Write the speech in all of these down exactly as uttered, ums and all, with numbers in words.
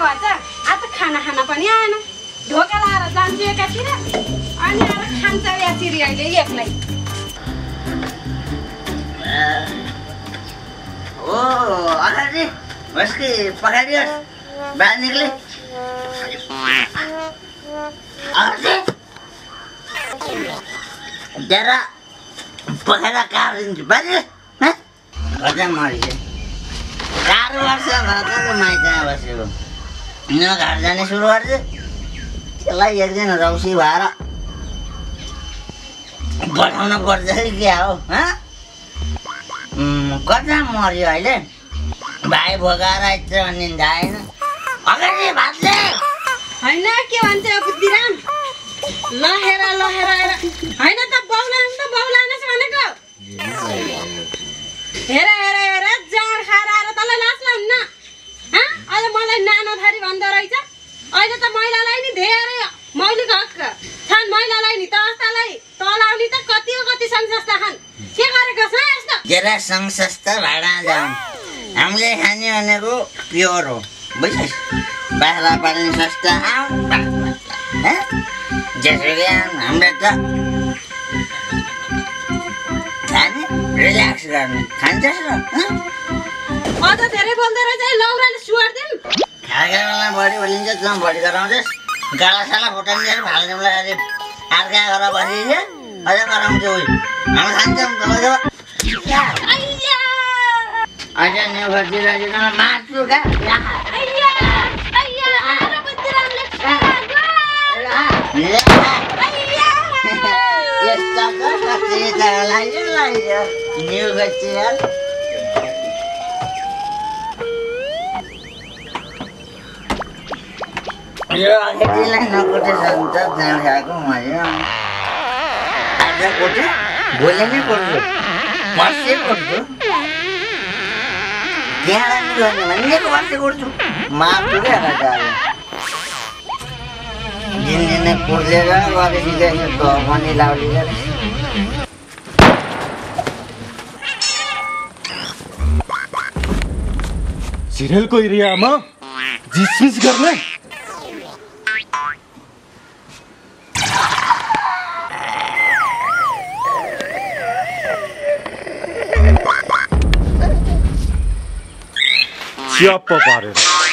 भन्छ आज खाना खाना पनि आएन ढोका लाएर जान्छु एकातिर अनि आएर खान्छ यासिरी अहिले एक्लै ओ अगाडि बस्की पकाइदियोस् बाहिर निक्ले जरा पकाएर काटिदिन्छु बाहिर अझै मरिस चार वर्ष भएको माइतमा बसेको न घर जाने सुरु गर्छु त्यसलाई एक दिन रौसी भएर पठाउनु पर्छ कि क्या हो कता मऱ्यो अहिले भाइ भोगाएर आइन्छ भन्ने थाहा अगाडि भातले होइन के भन्छ बुद्धिराम लहेर लहेर होइन त बाउलान त बाउलानस भनेको हेर हेर हेर जाँड खाएर आएर तँलाई लाज लाग्न्न अहिले मलाई नानो थरी भन्दो रहेछ अहिले त महिलालाई नि धेरै मौलिक हक छन् महिलालाई नि त अस्तालाई तलाउने त कति कति सङ्घ संस्था छन् के गरेको छ यस्तो केरा सङ्घ संस्था भाडा जाउँ हामीले खाने भनेको प्योर हो बुझ्छस् बाख्रा पाल्ने संस्था आउँ जसरी हाम्रो त खाने रिल्याक्स गर्ने खान्छस् र अझ धेरै बोल्दो रहेछ है लौराले सुहार्दिउँ खाएका बेला बढी बोलिन्छ तँ बढी गराउँछस् गालासाला फुटाइदिएर फाल्दिउँलाई अझै अर्का गरेर बसिन्छ अझै गराउँछ उयो हामी खान्छौँ तपाईँको अझै न्यु खर्चिरहेको मासु क्या यस्तो कति त लाग्यो लाग्यो न्यु खर्चिरहेको यो अघिलाई नकुटेसम्म त जाँड खाएको मजा आज कुटे भोलि नै कुट्छु पर्सि कुट्छु त्यहाँलाई नि गर्ने भनेको पर्सि कुट्छु मासु क्या जाँदा दिनदिनै कुटेर गरेपछि चाहिँ पनि लाउली गरेँ सिरियलको एरियामा जिसमिस गर्ने च्याप्प पारेर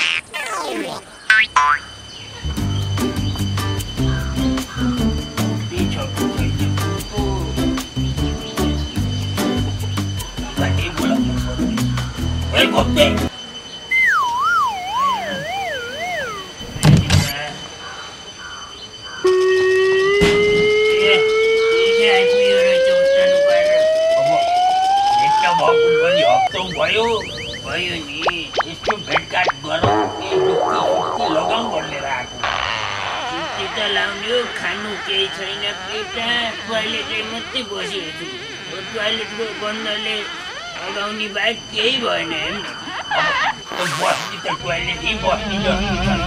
भयो भयो नि यसो भेटघाट गरौँ केही जुक्ति सुक्ति लगाउँ भनेर आएको जुक्ति त लाउने हो खानु केही छैन केटा टोइलेटै मात्रै बसिरहेको छु टोइलेटको बन्दले लगाउने बाहेक केही भएन हेर्नु बस्ने त टोइलेटै बस्ने जस्तो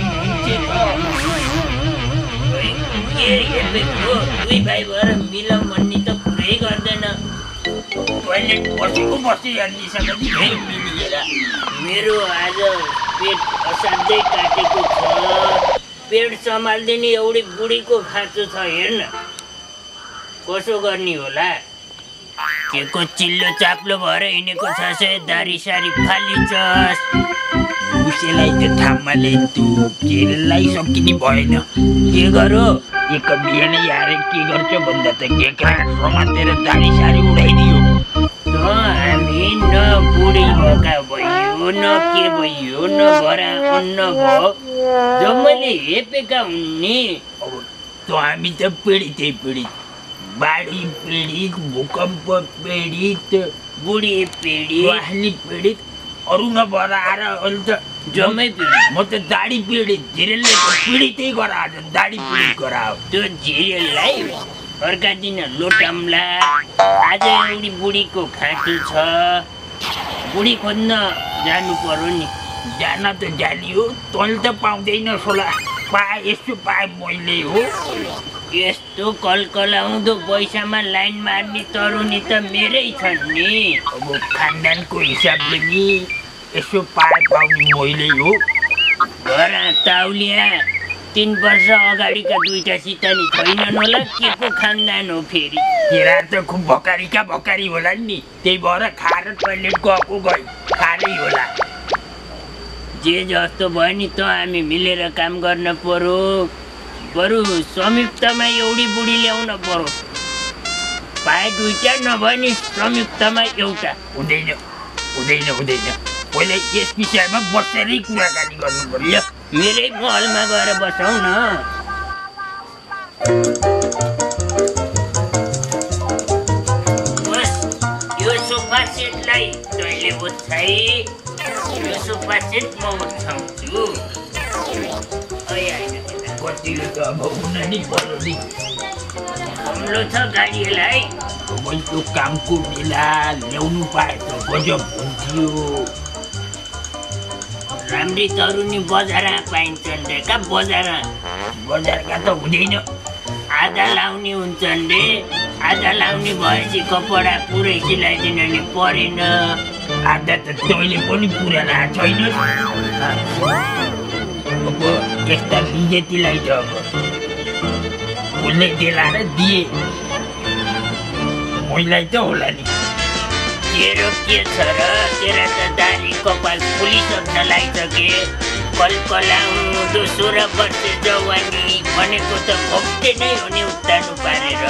के हेर्दैछु दुई भाइ भएर मिलाउँ भन्ने त पुरै गर्दैन टोइलेट बसेको बस्दै जानिसक्यो नि फेरि मिलिएर मेरो आज पेट असाध्यै काटेको छ पेट सम्हाल्दिने एउटी बुढीको खाँचो छ हेर्न कसो गर्ने होला के को चिल्लो चाप्लो भएर हिँडेको छ से दारी सारी फालिन्छस् उसैलाई त ठाउँमा ल्याइन्तु केलाई सकिने भएन के गरो एक बिहान यार के गर्छ भन्दा त केक्रा समातेर दारी सारी उडाइदियो हामी न बुढी भएका भयो न के भयो न भरा अन्न भयो जम्मैले हेपेका हुने अब त हामी त पीडितै पीडित बाढी पीडित भूकम्प पीडित बुढी पीडित वाहली पीडित अरू नभएर आएर अहिले त जम्मै पीडित म त दाडी पीडित झिरेलले पीडितै गराएर दाडी पीडित गरायो त्यो झिरेललाई अर्का दिन लोटाम्ला आज एउटी बुढीको खाँचो छ बुढी खोज्न जानु पर्यो नि जान त जालियो तैँले त पाउँदैन सोला पाए यस्तो पाए मैले हो यस्तो कलकलाउँदो पैसामा लाइन मार्ने तरुनी त मेरै छन् नि अब खानदानको हिसाबले नि यसो पाए पाउने मैले हो घर ताउलिया तीन वर्ष अगाडिका दुईटा सितानी छैनन् होला के को खानदान हो फेरि केरा त खुब भकारीका भकारी होला नि त्यही भएर खाएर टोइलेट गएको गई खारै होला जे जस्तो भयो नि त हामी मिलेर काम गर्न पर्यो बरु संयुक्तमा एउटी बुढी ल्याउन पर्यो पाए दुईटा नभए नि संयुक्तमा एउटा हुँदैन हुँदैन हुँदैन पहिला यस विषयमा बसेरै कुराकानी गर्नु पर्यो मेरै महलमा गएर बसौँ न बस यो सोफा सेटलाई तैँले ओछ्याइ यो सोफा सेट म ओछ्याउँछु कतिले त अब हुन नि पर्यो नि कमलो छ गाडीलाई मैले कामको बेला ल्याउनु पाए त गजब हुन्थ्यो राम्री तरुनी बजार पाइन्छन् रे का बजार बजारका त हुँदैन आधा लाउने हुन्छन् रे आधा लाउने भएपछि कपडा पुरै सिलाइदिन नि परेन आधा त तैँले पनि पुरा ल्याएको छैन अब यस्ता बिजेतीलाई त अब उसले देलाएर दिए मैलाई त होला नि तेरो के छ र तेरा त दाली कपाल फुलिसक्न लागिसके कलकलाउँदो सोह्र वर्ष जवानी भनेको त भक्ते नै हो नि उतार्नु पारेर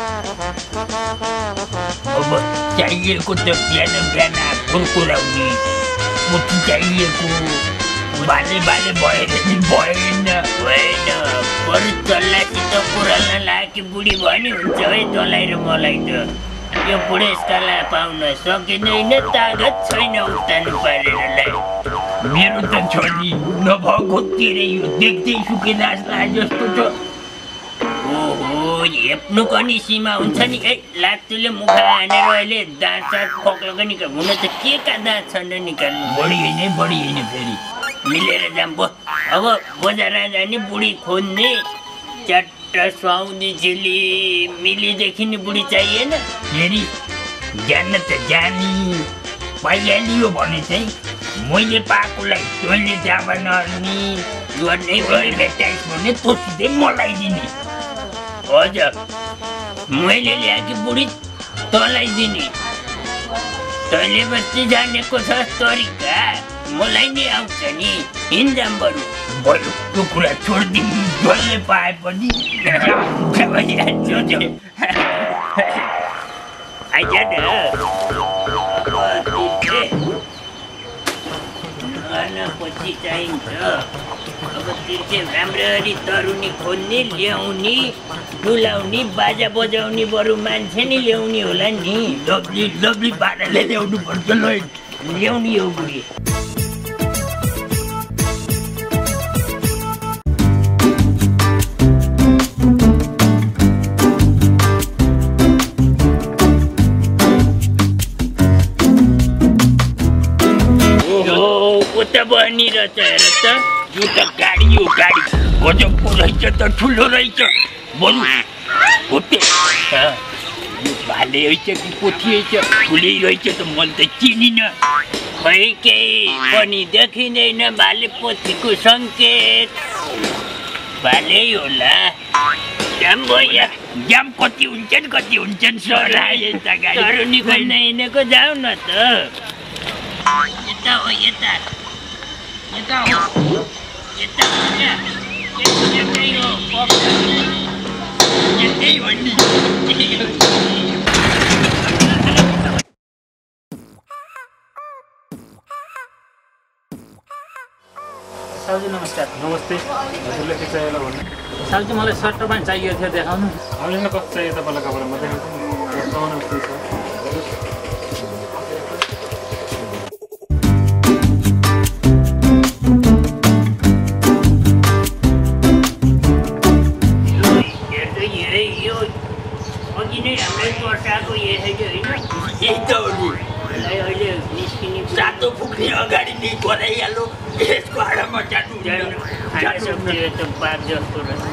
अब चाहिएको त बिहान बिहान कुरकुराउने पोथी चाहिएको बाले बाले भएर नि भएन भएन बरु चल्लासित कुराल्न लागे बुढी भयो नि हुन्छ है तँलाई र मलाई त यो बुढेसकालमा पाउन सकिँदैन तागत छैन उतार्नु पारेरलाई मेरो त छोरी नभएको तेरै यो देख्दै सुके नाच्ला जस्तो छ ओहो हेप्नु पनि सीमा हुन्छ नि ए लात्तीले मुखा हानेर अहिले दाँत साथ पक्लको निकाल हुन त के का दाँत छन् र निकाल्नु बढी होइन बढी होइन फेरि मिलेर जाम बो अब बजार जाने बुढी खोज्ने चट्ट सुहाउने झिली मिलीदेखि नि बुढी चाहिएन फेरि जान्न त जानी पाइहालियो भने चाहिँ मैले पाएकोलाई तैँले जाब नर्ने गर्नै गरी भेटाइस् भने तँ सिधै मलाई दिने हजुर मैले ल्याएकी बुढी तँलाई दिने तैँले बस्ती जानेको छ तरिका मलाई नि आउँछ नि हिँड्जाम बरु बरु त्यो कुरा छोडिदिनु जसले पाए पनि आइज न पछि चाहिन्छ अब तिर्खे राम्ररी तरुनी खोज्ने ल्याउने डुलाउने बाजा बजाउने बरु मान्छे नि ल्याउने होला नि लभली लभली पाराले ल्याउनु पर्छ ल ल्याउने हो बुढी बनी रहेछ हेर त यो त गाडी हो गाडी गजबको रहेछ त ठुलो रहेछ बरु होते यो भाले रहेछ कि पोथी रहेछ ठुलै रहेछ त मैले त चिनिनँ खै केही पनि देखिँदैन भाले पोथीको सङ्केत भालै होला जाम भयो जाम कति हुन्छन् कति हुन्छन् सर यता गाडी तरुनी खोज्न हिँडेको जाऊ न त यता हो यता यता हो यता यतै हो यतै हो नि साउजी नमस्कार नमस्ते हजुरले के चाहियो होला भन्नु साउजी मलाई सर्ट पनि चाहिएको थियो देखाउनु आउनु न कस्तो चाहियो तपाईँलाई कपडा म देखाउँछु सातो पुग्ने अगाडि नै गराइहाल्नु यसको आडामा जानु त बाघ जस्तो रहेछ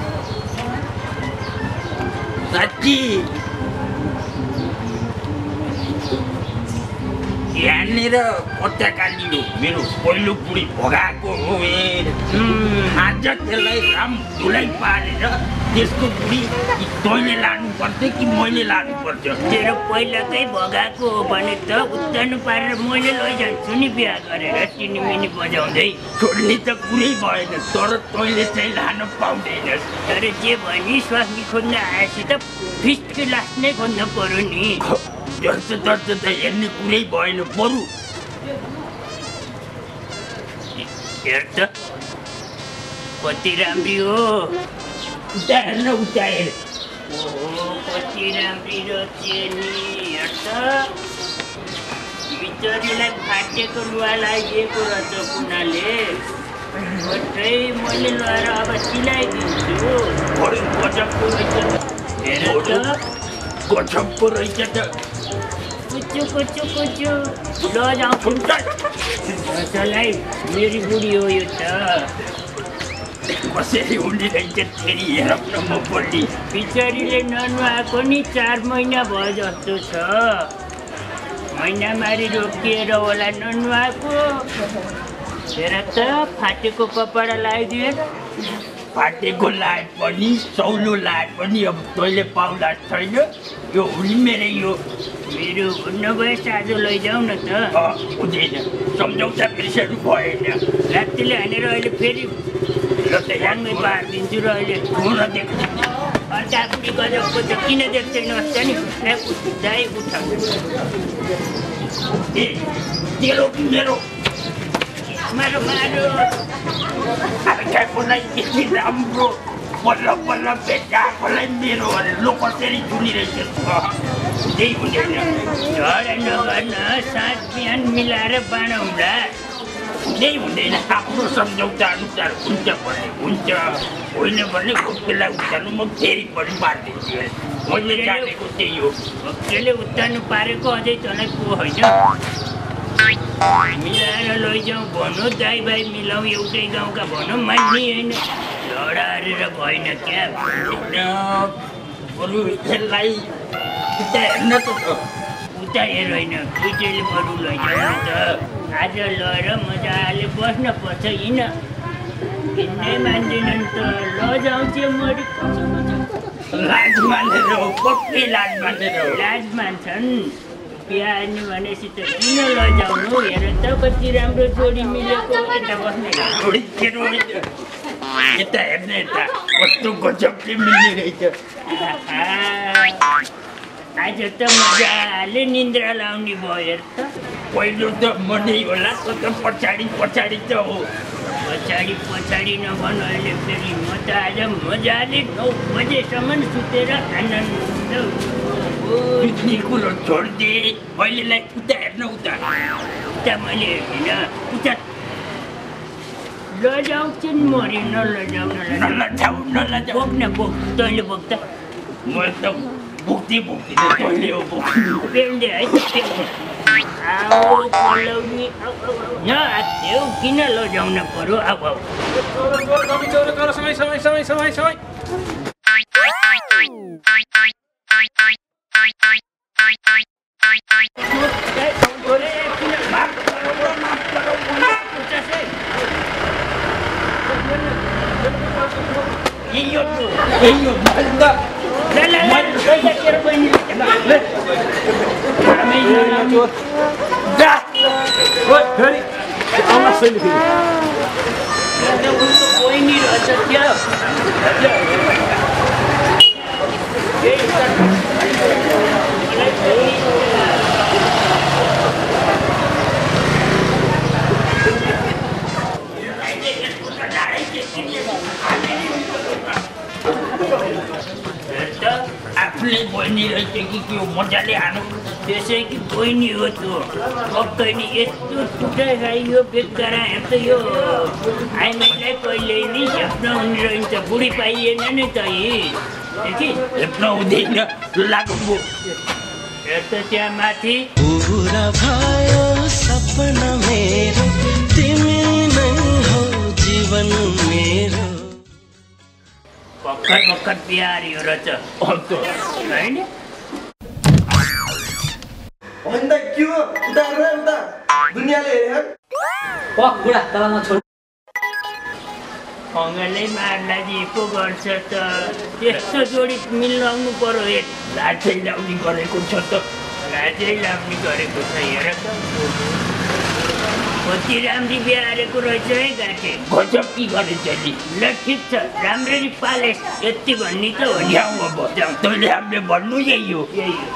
साँच्ची यहाँनिर पत्याकाली हो मेरो पहिलो बुढी भगाएको हो आज त्यसलाई राम धुलाई पारेर त्यसको बुढी तैँले लानु पर्छ कि मैले लानु पर्छ तेरो पहिलाकै भगाएको हो भने त उत्तानो पारेर मैले लैजान्छु नि बिहा गरेर टिनिमिनी बजाउँदै छोड्ने त कुरै भएन तर तैँले चाहिँ लान पाउँदैनस् तर जे भयो नि स्वास्नी खोज्न आएपछि त फिस्टकै लास नै खोज्न पर्यो नि जस्तो जस्तो त हेर्ने कुरै भएन बरु हेर त कति राम्री हो उता हेर्न उता हेर ओहो कति राम्री रहेछ नि हेर त बिचरीलाई फाटेको लुगा लगाइदिएको रहेछ कुनाले कतै मैले लगाएर अब सिलाइदिन्छु बढी गजबको रहेछ हेर त गजबको रहेछ त कुचु कुचु कुचु लजाउँछु चलाई मेरी बुढी हो यो त कसरी हुने रहेछ फेरि हेर न म पल्ली बिचरीले ननुहाएको नि चार महिना भयो जस्तो छ महिनामारी रोकिएर होला ननुहाएको हेर त फाटेको कपडा लगाइदिए फाटेको लाए पनि सौलो लाए पनि अब तैँले पाउला छैन यो हुने मेरै यो मेरो नभए साझो लैजाऊ न त हुँदैन सम्झौता बिर्सनु भएन रातिले हानेर अहिले फेरि ल त ह्याङ्गै पारिदिन्छु र अहिले हुन देख्छ अर्का बुढी गजबको त किन देख्दैनस् त नि दाइ उठ ए तेरो कि मेरो मारो मारो अर्काकोलाई यति राम्रो बल्ल बल्ल भेटाएकोलाई मेरो अरे लो कसरी सुनिरहेछ त्यही हुँदैन झगडा नगर्न साँझ बिहान मिलाएर बाँडौँला हुँदै हुँदैन आफ्नो सम्झौता अनुसार हुन्छ भने हुन्छ होइन भने बेला उठाल्नु म फेरि पनि पारिदिन्छु मैले जानेको त्यही हो भक्तले उत्तानो पारेको अझै तँलाई को होइन मिलाएर लैजाउँ भनौँ दाइ भाइ मिलाउँ एउटै गाउँका भनौँ मान्ने होइन झगडा हारेर भएन क्या बरु यसलाई उता हेर्न त उता हेर होइन केटीले बरु लैजाउँ त आज लगेर मजाले बस्न पर्छ हिँड हिँड्नै मान्दैनन् त लजाउँ चाहिँ मरि लाज मानेर हो पक्कै लाज मानेर हो लाज मान्छन् बिहा हान्ने भनेपछि त किन लजाउनु हेर त कति राम्रो जोडी मिलेको यता बस्ने यता हेर्ने यता कस्तो गजबले मिल्ने रहेछ आज त मजाले निन्द्रा लाउने भयो हेर त पहिलो त म नै होला त पछाडि पछाडि त हो पछाडि पछाडि नभन अहिले फेरि म त आज मजाले नौ बजेसम्म सुतेर आनन्द बित्ने कुरो छोडिदिए अहिलेलाई उता हेर्न उता उता मैले हेर्दिनँ उता लजाउँछन् मरि नलजाउन नलजाऊ नलजाऊ बोक्न बोक तैँले बोक त म त बोक्दै बोक्दिनँ तैँले हो बोक्नु पेल्दे है आओ पलाउने नहात्यो किन लजाउन पर्यो अब समय समय समय समय समय यो यो भन्दा बहिनी रहेछ क्या आफ्नै बहिनी रहेछ कि के हो मजाले हानु त्यसै कि बहिनी हो त्यो पक्कै नि यस्तो टुटा खाइयो बेकारा हेर्छ यो आइमाईलाई कहिले नि हेप्न हुने रहन्छ बुढी पाइएन नि त देखि हेप्न हुँदैन लाग्नु हेर्छ त्यहाँ माथि पूरा भयो सपना मेरो तिमी नै हो जीवन मेरो भर्खर भर्खर बिहार यो रहेछ होइन भन्दा के हो उता र उता दुनियाँले हेरे पक बुढा तल म छोड अङ्गलै मार्ला दिएको गर्छ त त्यस्तो जोडी मिलाउनु पर्यो एक लाजै लाउने गरेको छ त लाजै लाउने गरेको छ हेर त कति राम्री बिहारेको रहेछ है गाँठे गजबकी गरेछ नि ल ठिक छ राम्ररी पाले यति भन्ने त हो नि अब तैँले हामीले भन्नु यही हो यही हो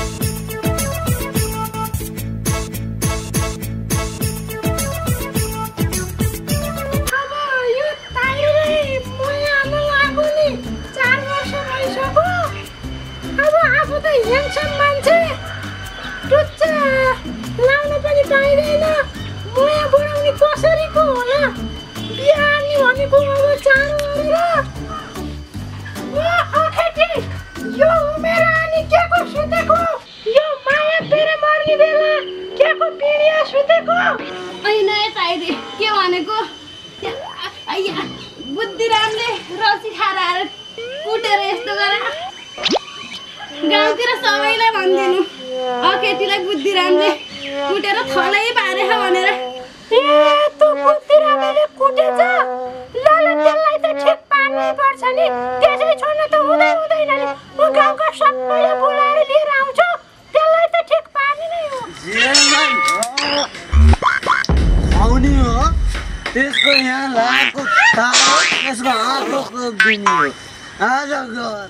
मान्छे टुच्चा लाउन पनि पाइँदैन मुया बढाउने कसरीको होला बिहानी भनेको अब चारो गरेर यो उमेर अनि के को सुतेको यो माया फेरि मर्ने बेला के को पिडिया सुतेको ऐना ताइदे के भनेको आइया बुद्धिरामले रसी खाएर आएर कुटेर यस्तो गरे गाउँतिर सबैलाई भन्दिनु अ केटीलाई बुद्धिरामले कुटेर थलै पारेछ भनेर ए त्यो बुद्धिरामले कुटेछ ल ल त्यसलाई त ठिक पार्नै पर्छ नि त्यसै छोड्न त हुँदै हुँदैन नि म गाउँका सबैलाई बोलाएर लिएर आउँछु त्यसलाई त ठिक पार्ने नै हो आउने हो त्यसको यहाँ लागेको तारो त्यसको आँखाको दिने हो आज गएर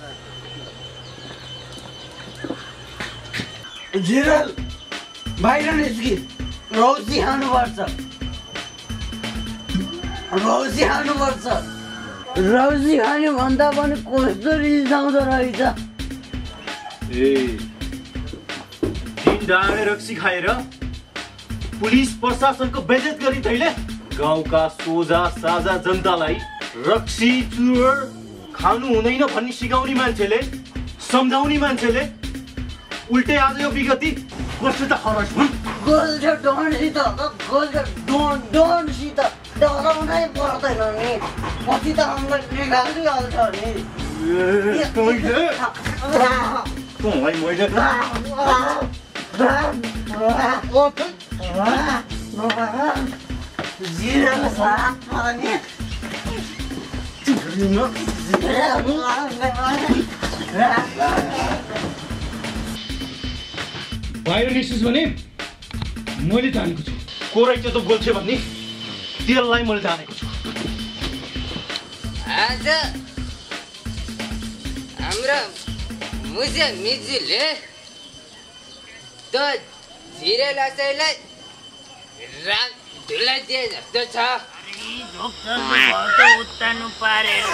जिरल बाहिर निस्कि रौसी खानुपर्छ रौसी खानुपर्छ रौसी खाने भन्दा पनि कस्तो रिसाउँदो रहेछ ए दिन डाँडे रक्सी खाएर पुलिस प्रशासनको बेइज्जत गरी तैँले गाउँका सोझा साझा जनतालाई रक्सी चुरोट खानु हुँदैन भन्ने सिकाउने मान्छेले सम्झाउने मान्छेले उल्टे आज यो विगति कस्तो त खरस हुन् गोल्छ डोनसित गोल्छ डोन डोनसित डराउनै पर्दैन नि पछि त हामीलाई निकालिहाल्छ नि तैँले तँलाई मैले जिरो साथ पनि बाहिर निस्किस् भने मैले जानेको छु को रहेछ त बोल्छ भन्ने त्यसलाई मैले जानेको छु आज हाम्रो मुजे मिजुले त झिरे लसैलाई राम धुलाई दिए जस्तो छ उत्तानु पारेर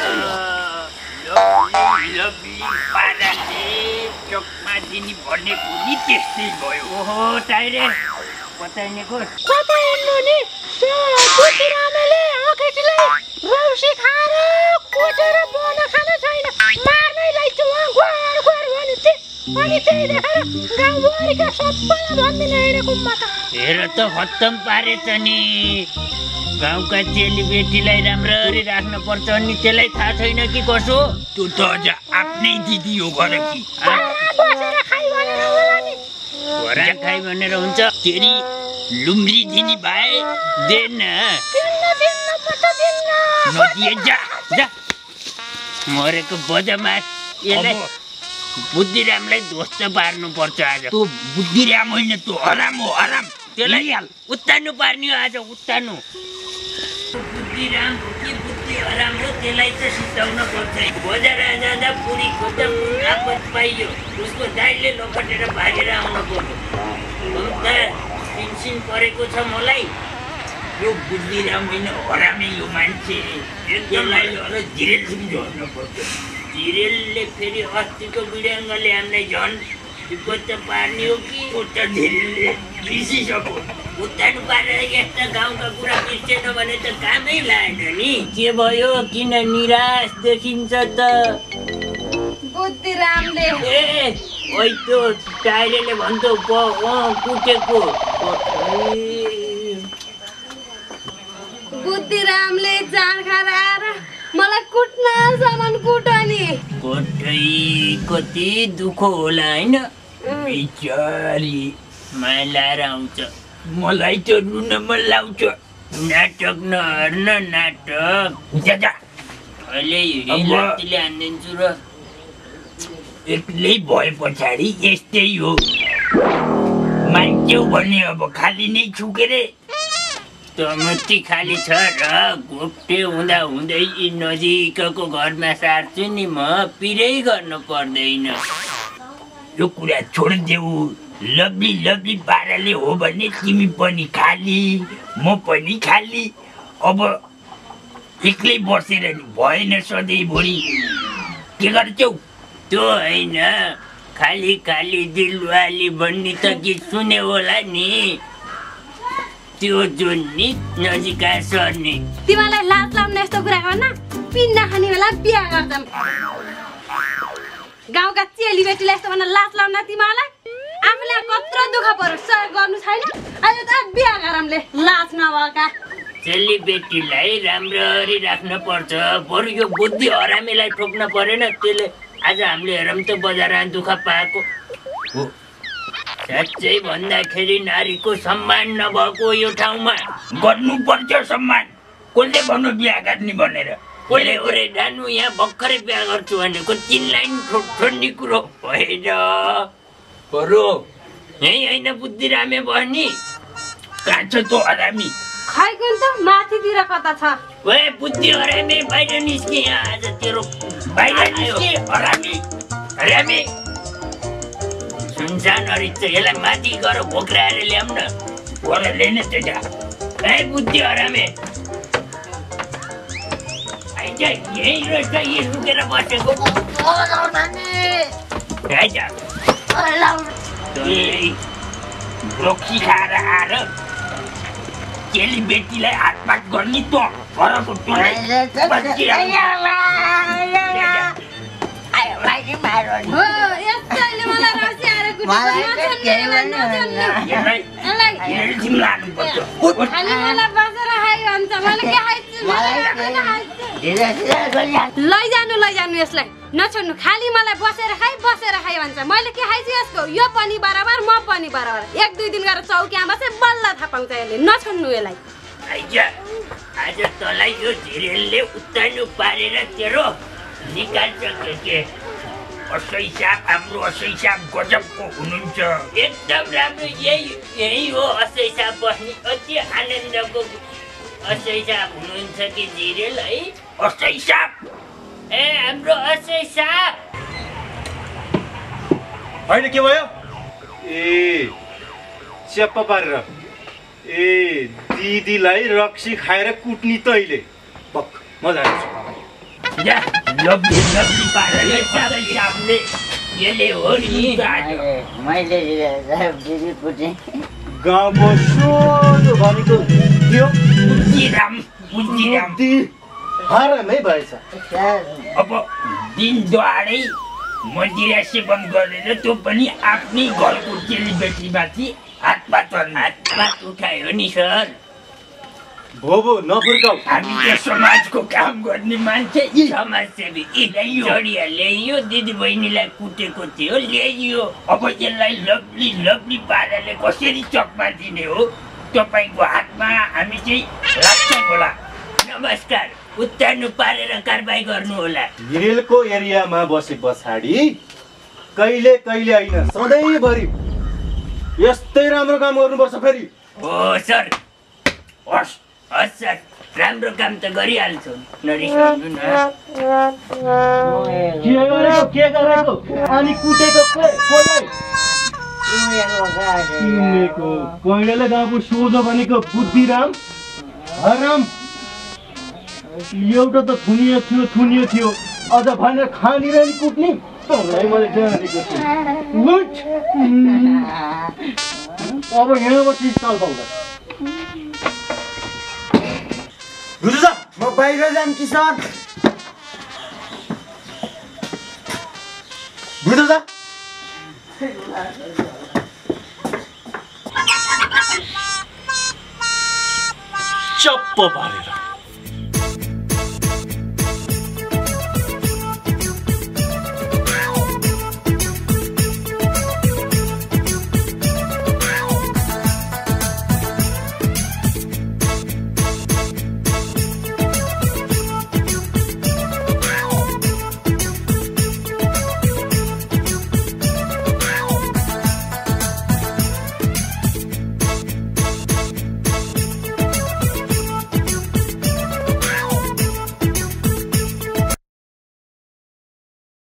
चोकमा दिने भन्ने पनि त्यस्तै भयो ओहो टाइरे बताइनेको कता हिँड्नु नि त्यो बुद्धिरामले अकेटीलाई रौसी खाएर कुटेर बन खान छैन मार्नै लाइछ उहाँ गोर गोर भने थिए अनि त्यही देखेर गाउँभरिका सबैलाई भन्दिन हिँडेको म त हेर त खत्तम पारेछ नि गाउँका चेलीबेटीलाई राम्ररी राख्न पर्छ अनि त्यसलाई थाहा छैन कि कसो त्यो त अझ आफ्नै दिदी हो गर कि बसेर खाइ भनेर होला नि घोरा खाइ भनेर हुन्छ तेरी लुम्री दिने भए देन दिन्न दिन्न म त दिन्न नदिए जा जा मरेको बदमास यसलाई बुद्धिरामलाई ध्वस्त पार्नु पर्छ आज तँ बुद्धिराम होइन तँ हराम हो हराम त्यसलाई हाल उत्तानु पार्ने हो आज उत्तानु बुद्धिराम के बुद्धि हराम हो त्यसलाई त सिद्धाउन पर्छ बजार जाँदा पुरी खोज्दा आपत पाइयो उसको दाइले लपटेर भागेर आउनु पर्यो अन्त टेन्सन परेको छ मलाई यो बुद्धिराम होइन हरामै यो मान्छे त्यसलाई अझ झिरेलसम्म झर्नु पर्छ झिरेलले फेरि अस्तिको बिडङ्गले हामीलाई झन् विपत्त पार्ने हो कि उता झिरेलले बिर्सिसक्यो उत्तानु पारेर यस्ता गाउँका कुरा बिर्सेन भने त कामै लागेन नि के भयो किन निराश देखिन्छ त बुद्धिरामले ए ओइ त्यो टाइरेले भन्छ प कुटेको बुद्धिरामले जान खाएर आएर मलाई कुट्न सामान कुटनी कतै कति दुःख होला होइन बिचारी माया लाएर आउँछ मलाई त रुन मन लाउँछ नाटक नहर्न नाटक जा जा अहिले लाटीले हानिदिन्छु र एक्लै भए पछाडि यस्तै हो मान्छेउ भने अब खाली नै छु के रे तमती खाली छ र घोप्टे हुँदा हुँदै नजिकको घरमा सार्छु नि म पिरै गर्न पर्दैन यो कुरा छोडिदेऊ लभली लभली पाराले हो भने तिमी पनि खाली म पनि खाली अब एक्लै बसेर नि भएन सधैँभरि के गर्छौ त्यो होइन खाली खाली दिलवाली भन्ने त गीत सुने होला नि त्यो जुन नि नजिका सर्ने तिमीलाई लाज लाग्ने यस्तो कुरा गर्न पिन्ना खाने बेला बिहा गर्छन् गाउँका चेली बेटीलाई यस्तो भन्न लाज लाग्न तिमीलाई आफूले कत्रो दुःख पर्यो सहयोग गर्नु छैन अहिले त बिहा गरमले लाज नभएका चेली बेटीलाई राम्ररी राख्न पर्छ बरु यो बुद्धि हरामीलाई ठोक्न परेन त्यसले आज हामीले हेरौँ त बजारमा दुःख पाएको हो साँच्चै भन्दाखेरि नारीको सम्मान नभएको यो ठाउँमा गर्नुपर्छ सम्मान कसले भन्नु बिहा गर्ने भनेर कसले ओरे जानु यहाँ भर्खरै बिहा गर्छु भनेको तिन लाइन छोड्ने कुरो होइन बरु यही होइन बुद्धि रामे भयो नि कहाँ छ त्यो हरामी खैकुन त माथितिर कता छ ओए बुद्धि हरामी बाहिर निस्के यहाँ आज तेरो बाहिर निस्के हरामी हरामी सुनसान हरिच यसलाई माथि गएर भोक्राएर ल्याउँ न गएर ल्याउन त्यहाँ ए बुद्धि हरामी आइज यहीँ रहेछ यही लुकेर बसेको रोक्सी खाएर आएर चेली बेटीलाई हातपात गर्ने त घरको लैजानु लैजानु यसलाई नछोड्नु खाली मलाई बसेर खाइ बसेर खाइ भन्छ मैले के खाइछु यसको यो पनि बराबर म पनि बराबर एक दुई दिन गरेर चौकीमा बसे बल्ल थाहा पाउँछ यसले नछोड्नु यसलाई आइज आज तँलाई यो झिरेलले उत्तानो पारेर तेरो निकाल्छ के के असै साप हाम्रो असै साप गजबको हुनुहुन्छ एकदम राम्रो यही यही हो असै साप बस्ने अति आनन्दको असै साप हुनुहुन्छ कि झिरेल है असै साप ए हाम्रो असै साप होइन के भयो ए च्याप्पा पारेर ए दिदीलाई रक्सी खाएर कुट्नी तैले पक म जान्छु जा लब्ली लब्ली पारेर सबै सापले यसले हो नि मैले दिदी कुटे गाउँको सोझो भनेको थियो बुद्धिराम बुद्धिराम हरामै भएछ अब दिन दहाडै मदिरा सेवन गरेर त्यो पनि आफ्नै घरको चेलीबेटीमाथि हातपात हातपात उठायो नि सर भो भो नफुर्काउ हामी त समाजको काम गर्ने मान्छे समाजसेवी जडिया ल्याइयो दिदी बहिनीलाई कुटेको थियो ल्याइयो अब यसलाई लभली लभली पाराले कसरी चकमा दिने हो तपाईँको हातमा हामी चाहिँ लाग्छ होला नमस्कार उत्तानो पारेर कारबाही गर्नु होला हिरेलको एरियामा बसे पछाडि कहिले कहिले होइन सधैँभरि यस्तै राम्रो काम गर्नुपर्छ फेरि हो सर हस् हस् सर राम्रो काम त गरिहाल्छु नरिसाउनु न के गरेको के गरेको अनि कुटेको कसलाई किनेको पहिलेले गाउँको सोझो भनेको बुद्धिराम हराम एउटा त थुनियो थियो थुनियो थियो अझ भनेर खानी र नि कुट्ने तँलाई मैले जानेको छु लुट अब यहाँबाट चाल पाउँदा गुरुजा म बाहिर जाम कि सर गुरुजा चप्प पारेर